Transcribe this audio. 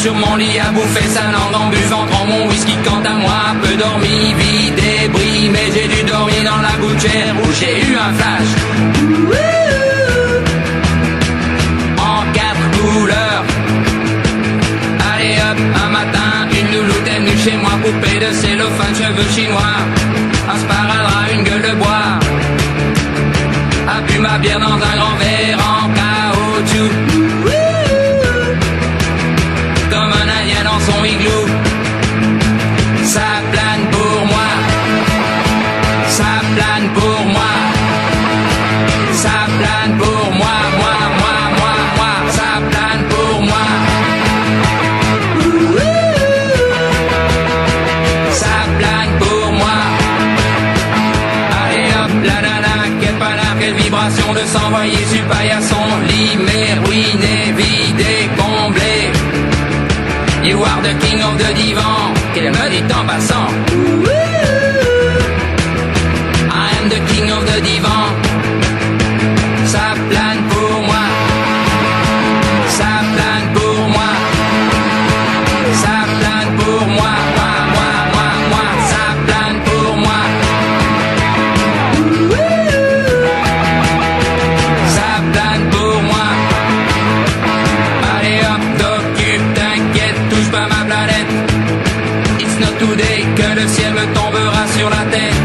sur mon lit à bouffer sa langue en buvant grand mon whisky. Quant à moi, peu dormi, vie débris, mais j'ai dû dormir dans la gouttière où j'ai eu un flash. En 4 couleurs. Allez hop, un matin, une louloute est venue chez moi, poupée de cellophane, cheveux chinois, un sparadrap, une gueule de bois, a bu ma bière dans un grand verre en caoutchouc, comme un indien dans son igloo. Ça plane pour moi, ça plane pour moi, ça plane pour moi, moi, ça plane pour moi. Ça plane pour moi. Allez hop, la nana, quelle panard, quelle vibration de s'envoyer sur paillasson, limé, ruiné, vidé, comblé. You are the king of the divan, qu'elle me dit en passant. I am the king of the divan. Ça plane pour moi. Ça plane pour moi. Ça plane pour moi. Moi. Ça plane pour moi. Ça plane pour moi. Allez hop, t'occupe, t'inquiète, touche pas ma planète. It's not today que le ciel me tombera sur la tête.